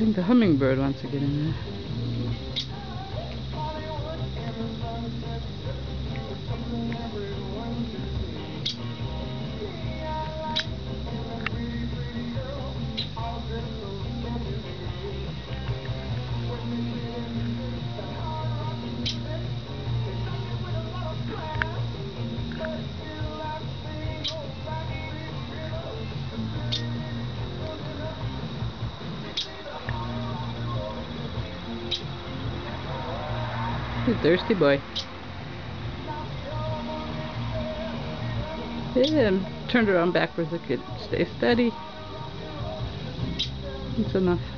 think the hummingbird wants to get in there. You thirsty boy. Yeah, turned around backwards. I could stay steady. That's enough.